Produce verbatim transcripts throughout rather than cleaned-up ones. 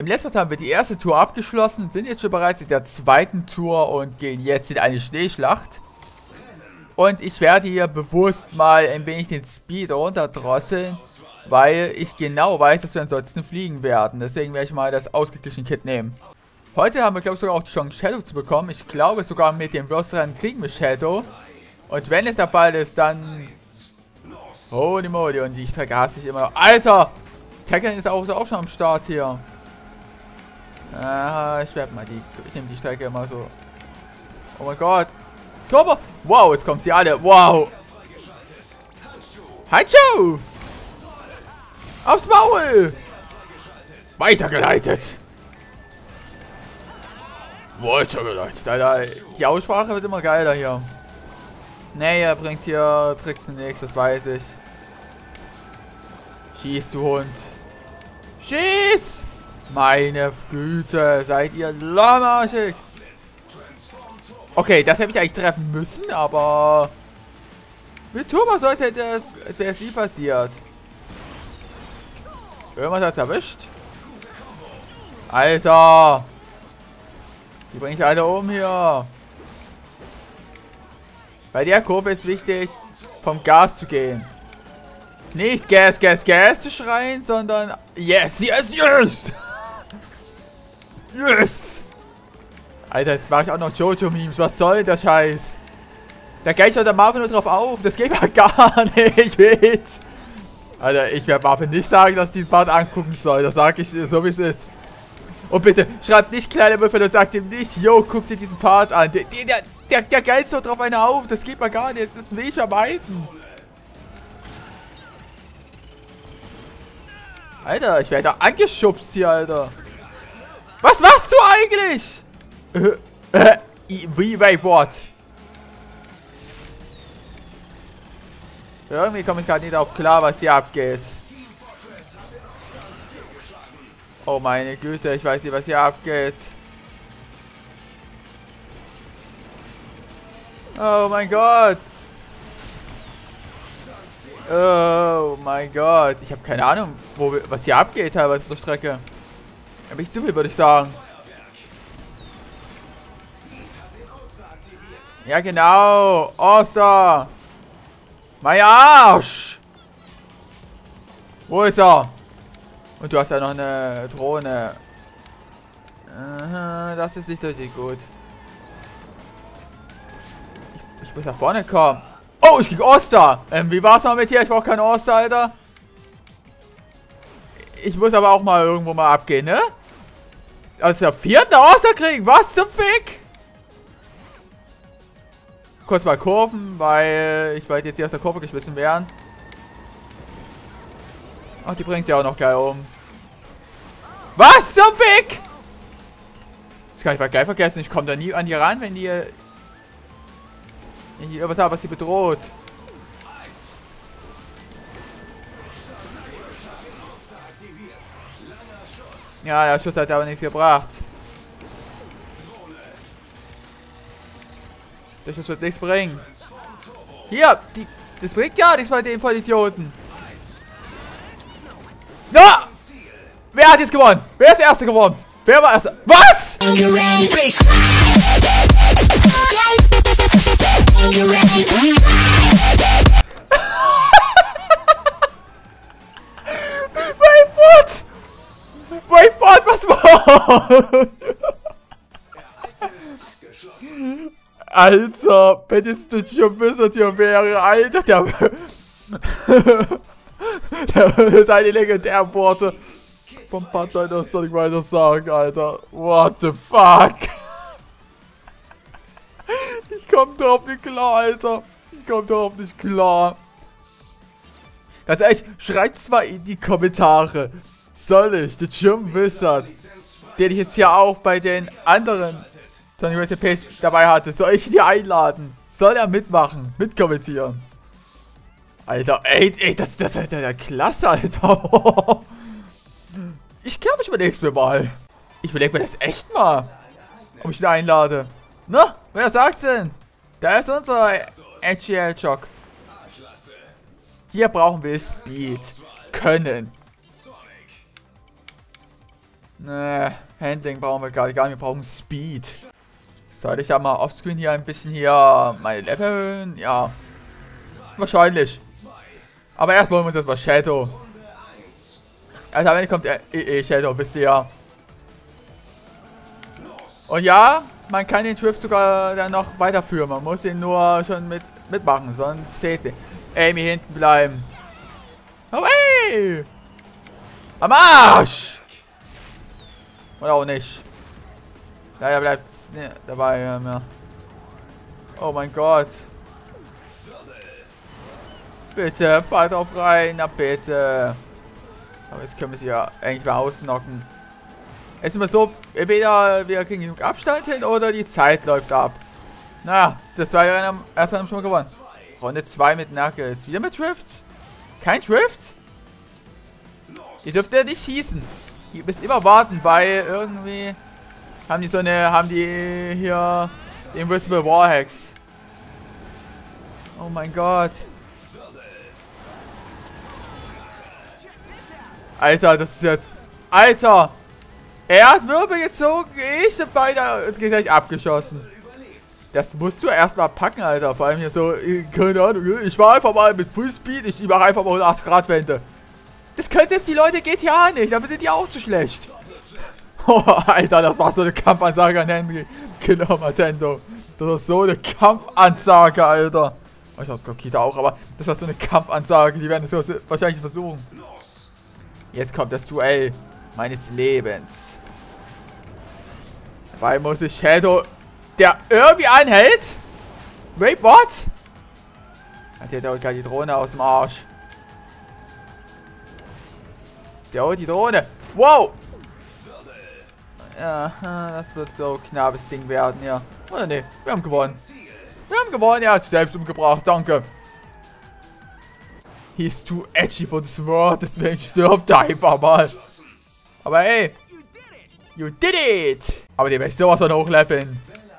Im letzten Mal haben wir die erste Tour abgeschlossen, sind jetzt schon bereits in der zweiten Tour und gehen jetzt in eine Schneeschlacht. Und ich werde hier bewusst mal ein wenig den Speed runterdrosseln, weil ich genau weiß, dass wir ansonsten fliegen werden. Deswegen werde ich mal das ausgeglichene Kit nehmen. Heute haben wir, glaube ich, sogar auch die Chance, Shadow zu bekommen. Ich glaube, sogar mit dem Würstern kriegen wir Shadow. Und wenn es der Fall ist, dann... Holy moly, und die Strecke hasse ich immer noch. Alter! Tekken ist auch, auch schon am Start hier. Ah, ich werde mal die... Ich nehme die Strecke immer so... Oh mein Gott! Turbo! Wow, jetzt kommen sie alle. Wow! Hatschu! Aufs Maul! Weitergeleitet! Weitergeleitet. Alter, die Aussprache wird immer geiler hier. Nee, er bringt hier Tricks nichts, das weiß ich. Schieß, du Hund. Schieß! Meine Güte, seid ihr lahmarschig. Okay, das hätte ich eigentlich treffen müssen, aber... Mit Turbo sollte das... Es wäre es nie passiert. Irgendwas hat's erwischt. Alter! Die bringe ich alle um hier. Bei der Kurve ist wichtig, vom Gas zu gehen. Nicht Gas, Gas, Gas zu schreien, sondern yes, yes, yes! Yes! Alter, jetzt mache ich auch noch Jojo-Memes. Was soll der Scheiß? Da geht schon der Marvin nur drauf auf. Das geht mal gar nicht mit. Alter, ich werde Marvin nicht sagen, dass die den Part angucken soll. Das sage ich so, wie es ist. Und bitte, schreibt nicht kleine Würfel und sagt ihm nicht, yo, guck dir diesen Part an. Der, der, der, der geizt doch drauf einer auf. Das geht mal gar nicht. Das will ich vermeiden. Alter, ich werde da angeschubst hier, Alter. Was machst du eigentlich? Äh, äh, wie, wait, what? Irgendwie komme ich gerade nicht auf klar, was hier abgeht. Oh meine Güte, ich weiß nicht, was hier abgeht. Oh mein Gott. Oh mein Gott. Ich habe keine Ahnung, wo, was hier abgeht, teilweise auf der Strecke. Habe ich zu viel, würde ich sagen. Ja, genau. Oster. Mein Arsch. Wo ist er? Und du hast ja noch eine Drohne. Aha, das ist nicht richtig gut. Ich, ich muss nach vorne kommen. Oh, ich krieg Oster. Ähm, wie war's mal mit dir? Ich brauche keinen Oster, Alter. Ich muss aber auch mal irgendwo mal abgehen, ne? Als der vierte Oster kriegen. Was zum Fick? Kurz mal Kurven, weil ich wollte jetzt hier aus der Kurve geschmissen werden. Ach, die bringt sie auch noch geil um. Was zum Fick? Das kann ich geil vergessen. Ich komme da nie an die ran, wenn die... Wenn ich irgendwas habe, was die bedroht. Ja, der Schuss hat aber nichts gebracht. Der Schuss wird nichts bringen. Hier, die, das bringt ja nichts bei den Vollidioten. Na! Wer hat jetzt gewonnen? Wer ist der Erste geworden? Wer war Erster? Was? Mein Foot! Mein Foot, was war? Alter, wenn es nicht schon Wizard hier wäre, Alter, der... der würde seine legendären Worte vom Partner, das soll ich weiter sagen, Alter. What the fuck? Ich komm drauf nicht klar, Alter. Ich komm drauf nicht klar. Ganz ehrlich, schreibt's mal in die Kommentare. Soll ich, der Jim Wizard, den ich jetzt hier auch bei den anderen Tony Recipes dabei hatte, soll ich ihn hier einladen? Soll er mitmachen? Mitkommentieren? Alter, ey, ey, das, das ist ja klasse, Alter. Ich glaube, ich überleg's mir mal. Ich überleg mir das echt mal. Ob ich ihn einlade. Na, wer sagt's denn? Da ist unser H G L-Jock. Hier brauchen wir Speed. Können. Ne, Handling brauchen wir gerade gar nicht. Wir brauchen Speed. Soll ich da mal offscreen hier ein bisschen hier meine Level erhöhen? Ja. Wahrscheinlich. Aber erst wollen wir uns jetzt mal Shadow. Also am Ende kommt der E E Shadow, wisst ihr ja. Und ja, man kann den Drift sogar dann noch weiterführen. Man muss ihn nur schon mit mitmachen, sonst seht ihr. Amy hinten bleiben. Oh ey! Am Arsch! Oder auch nicht. Leider bleibt es ne, dabei. Ähm, ja. Oh mein Gott. Bitte, fall drauf rein. Na bitte. Aber jetzt können wir sie ja eigentlich mal ausnocken. Es ist immer so, entweder wir kriegen genug Abstand hin oder die Zeit läuft ab. Naja, das war ja erst einmal schon mal gewonnen. Runde zwei mit Knuckles. Wieder mit Drift? Kein Drift? Ihr dürft ja nicht schießen. Ihr müsst immer warten, weil irgendwie haben die so eine, haben die hier die Invisible Warhex. Oh mein Gott. Alter, das ist jetzt... Alter! Er hat Wirbel gezogen, ich hab beide jetzt gleich abgeschossen. Das musst du erstmal packen, Alter. Vor allem hier so, keine Ahnung, ich war einfach mal mit Fullspeed, ich mache einfach mal hundertachtzig Grad Wende. Das können selbst die Leute G T A nicht, aber sind die auch zu schlecht. Oh, Alter, das war so eine Kampfansage an Henry. Genau, Nintendo. Das war so eine Kampfansage, Alter. Oh, ich hab's Kita auch, aber das war so eine Kampfansage. Die werden es wahrscheinlich versuchen. Jetzt kommt das Duell meines Lebens. Dabei muss ich Shadow, der irgendwie anhält. Wait, what? Hat der holt gerade die Drohne aus dem Arsch. Der holt die Drohne. Wow! Ja, das wird so ein knappes Ding werden, ja. Oder ne, wir haben gewonnen. Wir haben gewonnen, er hat sich selbst umgebracht, danke. He's too edgy for this world, deswegen stirbt er einfach mal. Aber hey, you did it! Aber den werde ich sowas von hochleveln.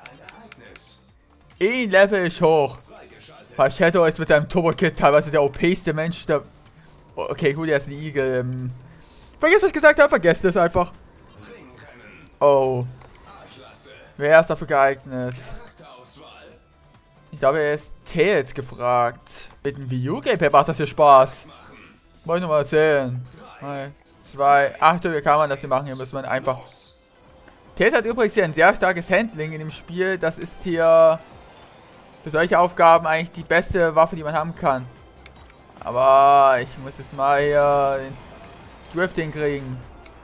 Ein Level ist hoch. Weil Shadow ist mit seinem Turbo-Kit teilweise der O P-ste Mensch. Der okay, gut, er ist ein Igel. Ähm, vergesst, was ich gesagt habe, vergesst es einfach. Oh. Wer ist dafür geeignet? Ich glaube, er ist Tails gefragt. Mit dem Wii U-Gamepad macht das hier Spaß. Wollte ich nur mal erzählen. Drei, zwei, Achtung, wie kann man das hier machen? Hier muss man einfach... Tails hat übrigens hier ein sehr starkes Handling in dem Spiel. Das ist hier für solche Aufgaben eigentlich die beste Waffe, die man haben kann. Aber ich muss jetzt mal hier den Drifting kriegen.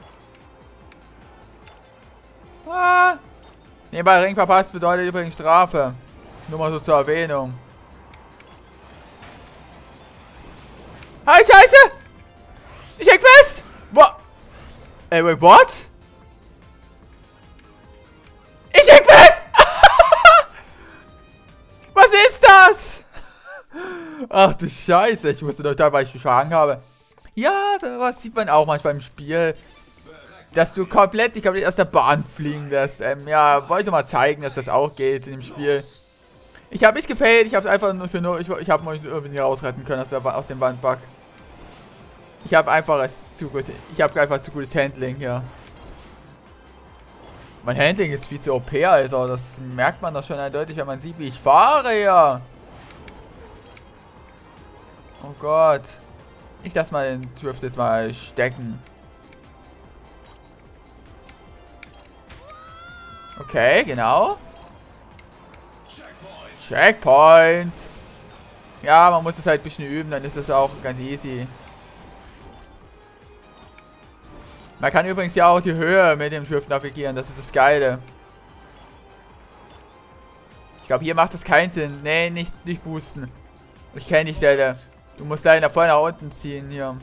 Ah. Nebenbei Ring verpasst bedeutet übrigens Strafe. Nur mal so zur Erwähnung. Hi, Scheiße! Ich häng fest! What? Ey, wait, what? Ich häng fest! Was ist das? Ach du Scheiße, ich wusste doch da, weil ich mich verhangen habe. Ja, das sieht man auch manchmal im Spiel. Dass du komplett, ich komplett aus der Bahn fliegen lässt. Ähm, ja, wollte mal zeigen, dass das auch geht in dem Spiel. Ich habe nicht gefailt, ich habe es einfach nur, ich, nur, ich, ich habe mich irgendwie nie rausretten können aus, der, aus dem Bandbug. Ich habe einfach es zu gut, ich habe einfach zu gutes Handling hier. Mein Handling ist viel zu O P, also das merkt man doch schon eindeutig, wenn man sieht, wie ich fahre hier. Oh Gott. Ich lasse mal den Drift jetzt mal stecken. Okay, genau. Checkpoint. Ja, man muss es halt ein bisschen üben, dann ist das auch ganz easy. Man kann übrigens ja auch die Höhe mit dem Drift navigieren, das ist das Geile. Ich glaube, hier macht das keinen Sinn. Nee, nicht, nicht boosten. Ich kenne die Stelle. Du musst leider voll nach unten ziehen hier.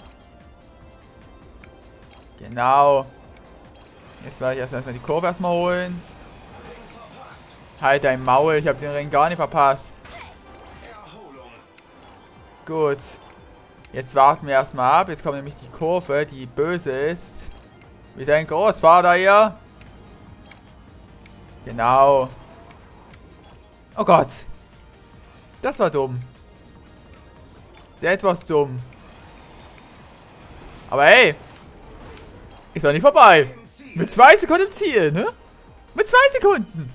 Genau. Jetzt werde ich erstmal die Kurve erstmal holen. Halt dein Maul, ich habe den Ring gar nicht verpasst. Gut. Jetzt warten wir erstmal ab. Jetzt kommt nämlich die Kurve, die böse ist. Wie dein Großvater hier. Genau. Oh Gott. Das war dumm. Etwas dumm. Aber hey. Ist doch nicht vorbei. Mit zwei Sekunden im Ziel, ne? Mit zwei Sekunden.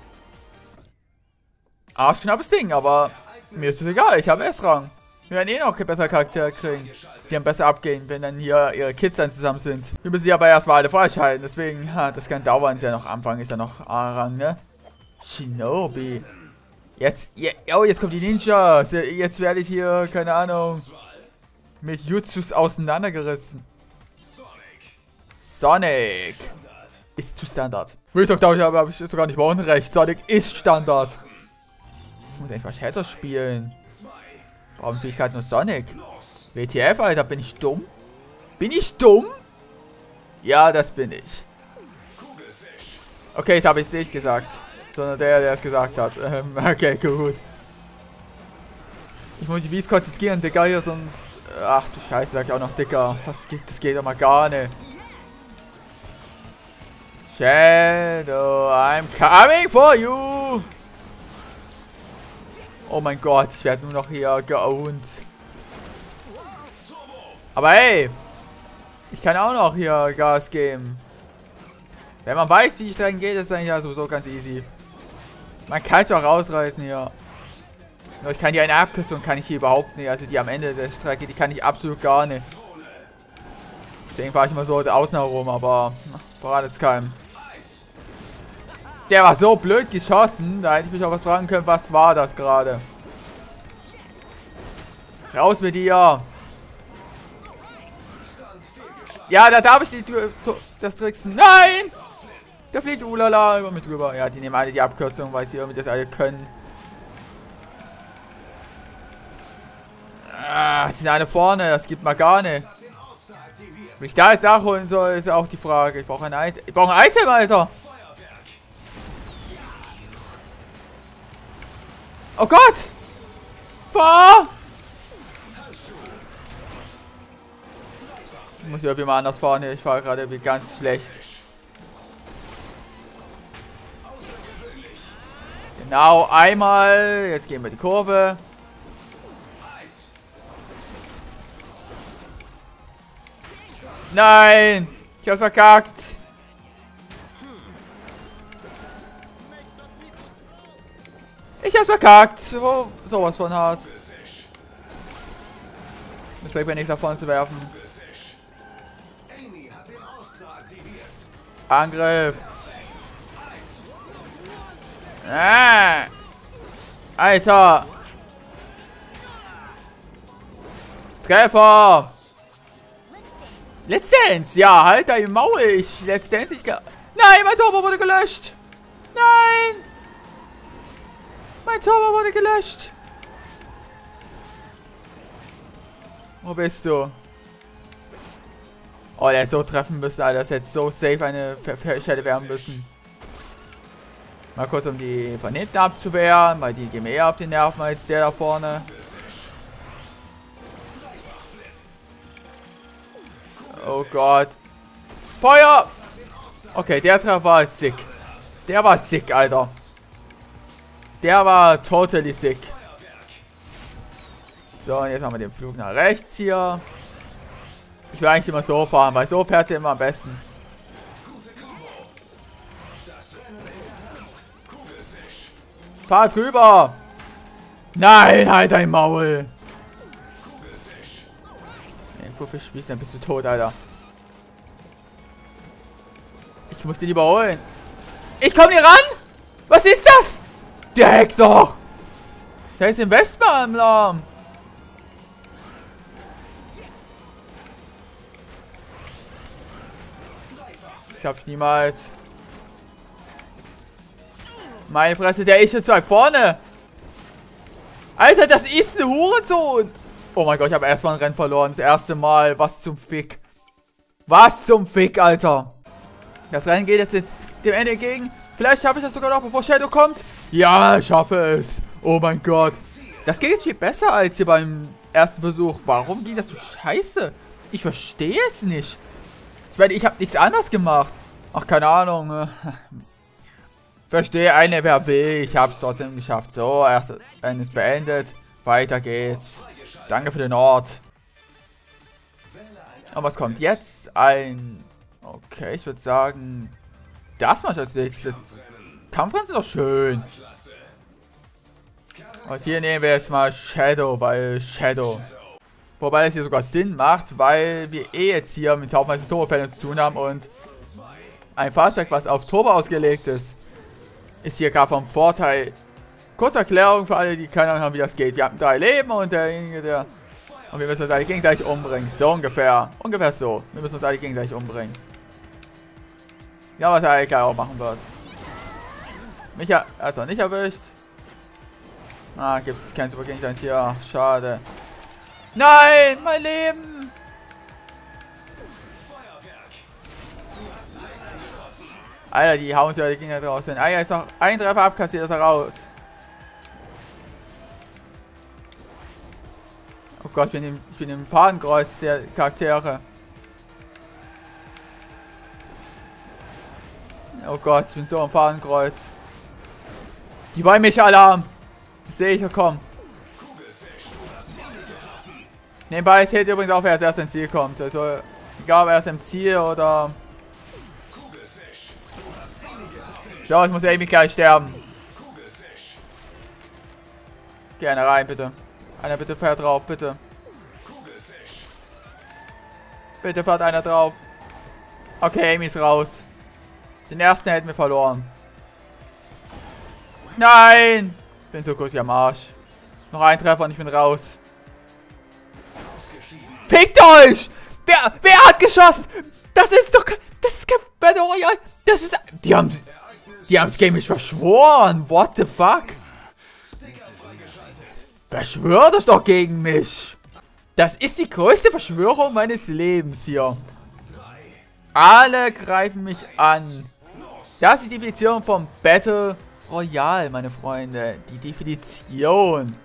Arschknappes Ding, aber mir ist es egal. Ich habe S-Rang. Wir werden eh noch bessere Charaktere kriegen. Die dann besser abgehen, wenn dann hier ihre Kids dann zusammen sind. Wir müssen sie aber erstmal alle freischalten. Deswegen, ha, das kann dauern. Ist ja noch Anfang, ist ja noch A-Rang, ne? Shinobi. Jetzt, je, oh, jetzt kommt die Ninjas. Jetzt werde ich hier, keine Ahnung, mit Jutsus auseinandergerissen. Sonic. Ist zu Standard. Will ich doch, glaube ich, aber habe ich sogar nicht mal unrecht. Sonic ist Standard. Ich muss eigentlich mal Shadow spielen. Warum Fähigkeit nur Sonic? W T F, Alter, bin ich dumm? Bin ich dumm? Ja, das bin ich. Okay, das habe ich nicht gesagt. Sondern der, der es gesagt hat. Ähm, okay, gut. Ich muss die Wies konzentrieren, Digga, hier sonst... Ach du Scheiße, sag ich auch noch, Dicker. Das geht, das geht doch mal gar nicht. Shadow, I'm coming for you! Oh mein Gott, ich werde nur noch hier geowned. Aber hey, ich kann auch noch hier Gas geben. Wenn man weiß, wie die Strecken geht, ist eigentlich ja sowieso ganz easy. Man kann es auch rausreißen hier. Nur ich kann die eine Abkürzung kann ich hier überhaupt nicht. Also die am Ende der Strecke, die kann ich absolut gar nicht. Deswegen fahre ich immer so außen herum, aber verratet es keinem. Der war so blöd geschossen, da hätte ich mich auch was fragen können, was war das gerade? Raus mit dir! Ja, da darf ich nicht das tricksen. Nein! Da fliegt Ulala über mich drüber. Ja, die nehmen alle die Abkürzung, weil sie irgendwie das alle können. Ah, die sind alle vorne, das gibt mal gar nicht. Wenn ich da jetzt nachholen soll, ist auch die Frage. Ich brauche ein Item. Ich brauche ein Item, Alter! Oh Gott! Fahr! Ich muss irgendwie mal anders fahren hier. Ich fahre gerade irgendwie ganz schlecht. Genau, einmal. Jetzt gehen wir die Kurve. Nein! Ich hab's verkackt. Ich hab's verkackt. So, sowas von hart. Das bleibt mir nichts davon zu werfen. Angriff. Ah. Alter. Treffer. Let's Dance. Ja, halt dein Maul. Ich Let's Dance. Ich Nein, mein Turbo wurde gelöscht. Nein. Mein Turbo wurde gelöscht. Wo bist du? Oh, der ist so treffen müssen, Alter. Das hätte so safe eine Schelle werden müssen. Mal kurz, um die von hinten abzuwehren, weil die gehen mir eher auf die Nerven als der da vorne. Oh Gott. Feuer! Okay, der Treffer war sick. Der war sick, Alter. Der war totally sick. So, und jetzt machen wir den Flug nach rechts hier. Ich will eigentlich immer so fahren, weil so fährt sie immer am besten. Fahr drüber! Nein, halt dein Maul! Den Kugelfisch spielst, dann bist du tot, Alter. Ich muss den überholen. Ich komm hier ran! Was ist das? Der Hex doch! Da ist ein Vespa im Lahm. Das hab ich niemals. Meine Fresse, der ist schon zu weit vorne. Alter, das ist ein Hurensohn. Oh mein Gott, ich habe erstmal ein Rennen verloren. Das erste Mal. Was zum Fick. Was zum Fick, Alter. Das Rennen geht jetzt, jetzt dem Ende entgegen. Vielleicht schaffe ich das sogar noch, bevor Shadow kommt. Ja, ich schaffe es. Oh mein Gott. Das geht jetzt viel besser als hier beim ersten Versuch. Warum ging das so scheiße? Ich verstehe es nicht. Ich meine, ich habe nichts anderes gemacht. Ach, keine Ahnung. Verstehe eine, wer will. Ich habe es trotzdem geschafft. So, erst eines beendet. Weiter geht's. Danke für den Ort. Und was kommt jetzt? Ein Okay, ich würde sagen, das mache ich als nächstes. Kampfrennen ist doch schön. Und hier nehmen wir jetzt mal Shadow, weil Shadow. Wobei das hier sogar Sinn macht, weil wir eh jetzt hier mit haufenweise Turbofällen zu tun haben und ein Fahrzeug, was auf Turbo ausgelegt ist, ist hier gerade vom Vorteil. Kurze Erklärung für alle, die keine Ahnung haben, wie das geht. Wir haben drei Leben und derjenige, der... Und wir müssen uns alle gegenseitig umbringen. So ungefähr. Ungefähr so. Wir müssen uns alle gegenseitig umbringen. Ja, was er egal auch machen wird. Mich hat er nicht erwischt. Ah, gibt es kein Super Gegenstand hier. Schade. Nein, mein Leben! Alter, die hauen ja die Gegner draus. Wenn einer jetzt noch ein Treffer abkassiert, ist er raus. Oh Gott, ich bin im, ich bin im Fadenkreuz der Charaktere. Oh Gott, ich bin so am Fadenkreuz. Die wollen mich alle haben. Das sehe ich ja kommen. Nebenbei, es hält übrigens auch, wer als erst ins Ziel kommt. Also, egal ob er ist im Ziel oder... So, ich muss irgendwie gleich sterben. Geh einer rein, bitte. Einer bitte fährt drauf, bitte. Bitte fährt einer drauf. Okay, Amy ist raus. Den ersten hätten wir verloren. Nein! Bin so gut wie am Arsch. Noch ein Treffer und ich bin raus. Fickt euch! Wer, wer hat geschossen? Das ist doch... Das ist kein Battle Royale. Das ist... Die haben... Die haben das Game nicht verschworen. What the fuck? Verschwört euch doch gegen mich. Das ist die größte Verschwörung meines Lebens hier. Alle greifen mich an. Das ist die Definition vom Battle Royale, meine Freunde. Die Definition.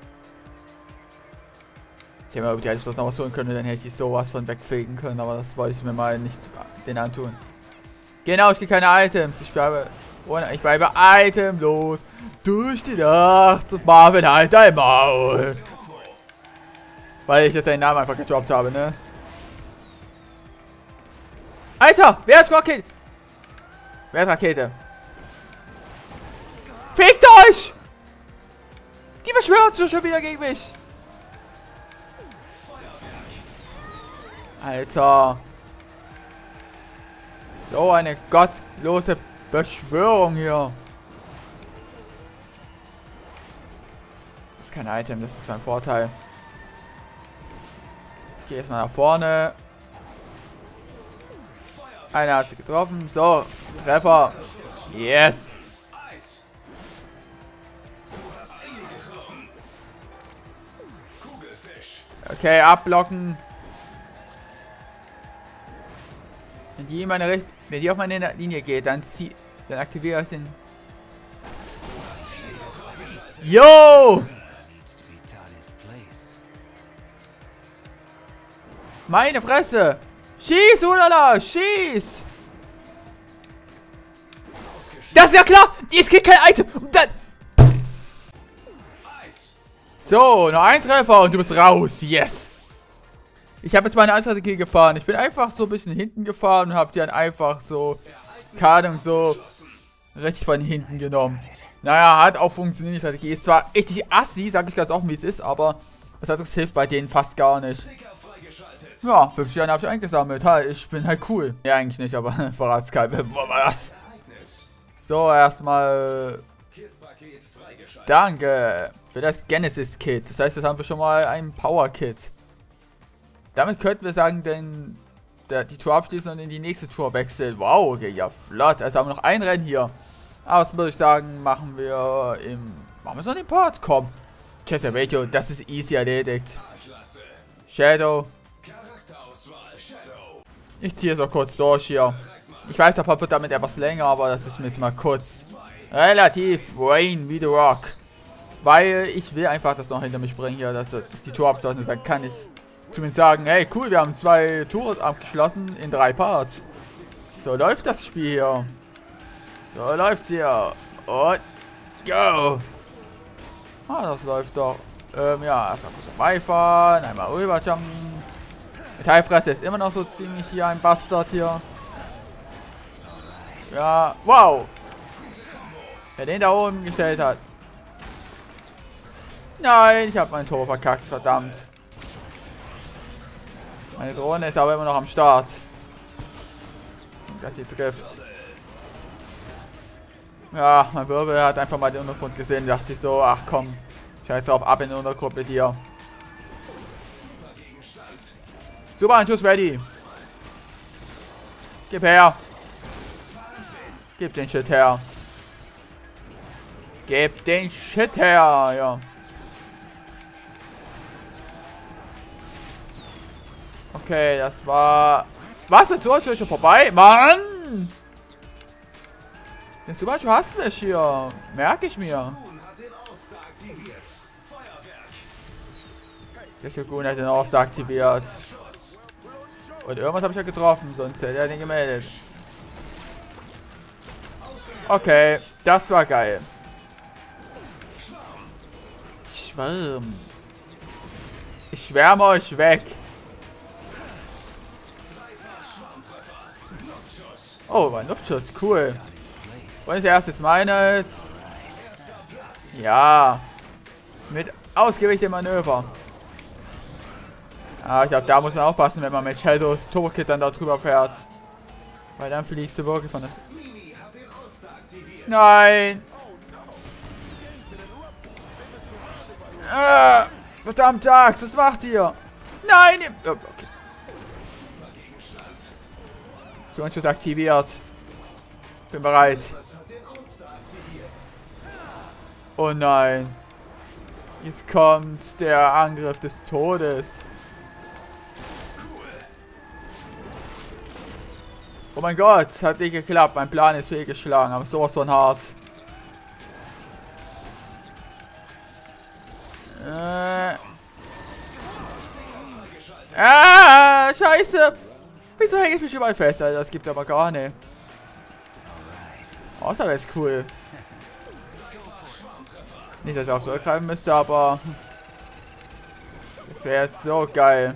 Ich hätte mir über die Items noch was holen können, dann hätte ich sowas von wegfegen können. Aber das wollte ich mir mal nicht den antun. Genau, ich kriege keine Items. Ich bleibe... Ich bleibe itemlos durch die Nacht und Marvin halt dein Maul. Weil ich jetzt seinen Namen einfach gedroppt habe, ne? Alter, wer hat Rakete? Wer hat Rakete? Fickt euch! Die beschwören sich schon wieder gegen mich. Alter. So eine gottlose Verschwörung hier. Das ist kein Item, das ist mein Vorteil. Ich gehe jetzt mal nach vorne. Einer hat sie getroffen. So, Treffer. Yes. Okay, abblocken. Wenn die in meine Richtung, wenn die auf meine Linie geht, dann zieh, dann aktiviere ich den. Yo! Meine Fresse! Schieß, Ulala! Schieß! Das ist ja klar! Ich krieg kein Item! So, noch ein Treffer und du bist raus. Yes! Ich habe jetzt meine Strategie gefahren. Ich bin einfach so ein bisschen hinten gefahren und habe die dann einfach so, keine Ahnung, so richtig von hinten genommen. Naja, hat auch funktioniert. Die Strategie ist zwar richtig assi, sage ich ganz offen, wie es ist, aber das, hat, das hilft bei denen fast gar nicht. Ja, fünf Sterne habe ich eingesammelt. Ha, ich bin halt cool. Ja, eigentlich nicht, aber Verratskalbe. Wo war das? So, erstmal. Danke für das Genesis-Kit. Das heißt, jetzt haben wir schon mal ein Power-Kit. Damit könnten wir sagen, denn der, die Tour abschließen und in die nächste Tour wechseln. Wow, okay, ja, flott. Also haben wir noch ein Rennen hier. Aber das würde ich sagen, machen wir im... Machen wir so einen Import. Komm. Chester Radio, das ist easy erledigt. Shadow. Ich ziehe es auch kurz durch hier. Ich weiß, der Part wird damit etwas länger, aber das ist mir jetzt mal kurz relativ Rain wie The Rock. Weil ich will einfach das noch hinter mich bringen hier, dass, dass die Tour abgeschlossen ist. Dann kann ich zumindest sagen, hey cool, wir haben zwei Touren abgeschlossen in drei Parts. So läuft das Spiel hier. So läuft's hier. Und go. Ah, das läuft doch. Ähm, ja, erstmal kurz vorbeifahren, einmal rüberjumpen. Metallfresse ist immer noch so ziemlich hier ein Bastard hier. Ja, wow. Wer den da oben gestellt hat. Nein, ich habe mein Tor verkackt, verdammt. Meine Drohne ist aber immer noch am Start. Dass sie trifft. Ja, mein Wirbel hat einfach mal den Untergrund gesehen. Dachte sich so, ach komm. Scheiß drauf, ab in den Untergrund mit dir. Super, ein Schuss ready. Gib her. Gib den Shit her. Gib den Shit her, ja. Okay, das war... Was, mit so ist schon vorbei? Mann! Den Super hast du mich hier. Merke ich mir. Der Shogun hat den All-Star aktiviert. Und irgendwas habe ich ja getroffen, sonst hätte er den gemeldet. Okay, das war geil. Schwarm. Ich schwärme euch weg. Oh, ein Luftschuss, cool. Und als erstes meines. Ja. Mit ausgewichtem Manöver. Ah, ich glaube, da muss man aufpassen, wenn man mit Shadows Turbo-Kit dann da drüber fährt. Weil dann fliegst du wirklich von der... Nein! Ah, verdammt, Dax, was macht ihr? Nein! Oh, okay. Schuss aktiviert. Bin bereit. Oh nein. Jetzt kommt der Angriff des Todes. Oh mein Gott, hat nicht geklappt. Mein Plan ist fehlgeschlagen, aber sowas von hart. Äh. Ah, scheiße. Wieso hänge ich mich überall fest, Alter? Das gibt aber gar nicht. Oh, das wäre jetzt cool. Nicht, dass ich auch zurückgreifen müsste, aber... Das wäre jetzt so geil.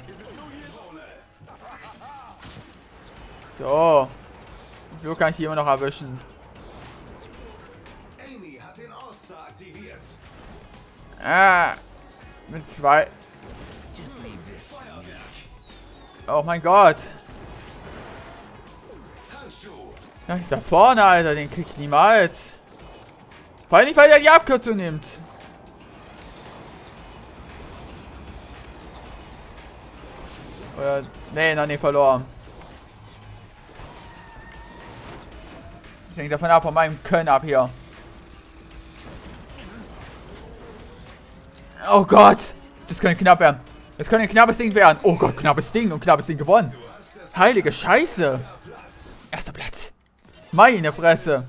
So. So kann ich die immer noch erwischen. Ah. Mit zwei. Oh mein Gott. Ja, ist da vorne, Alter. Den krieg ich niemals. Vor allem nicht, weil er die Abkürzung nimmt. Oder... Nee, noch nicht verloren. Ich denke davon ab, von meinem Können ab hier. Oh Gott. Das könnte knapp werden. Das könnte ein knappes Ding werden. Oh Gott, knappes Ding und knappes Ding gewonnen. Heilige Scheiße. Erster Platz. Meine Fresse.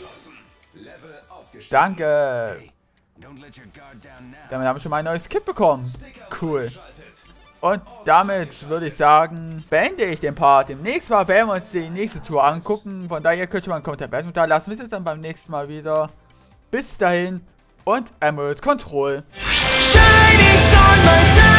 Danke. Damit haben wir schon mal ein neues Kit bekommen. Cool. Und damit würde ich sagen, beende ich den Part. Demnächst mal werden wir uns die nächste Tour angucken. Von daher könnt ihr mal einen Kommentar da lassen. Wir sehen uns dann beim nächsten Mal wieder. Bis dahin und Emerald Control. Shining sun, my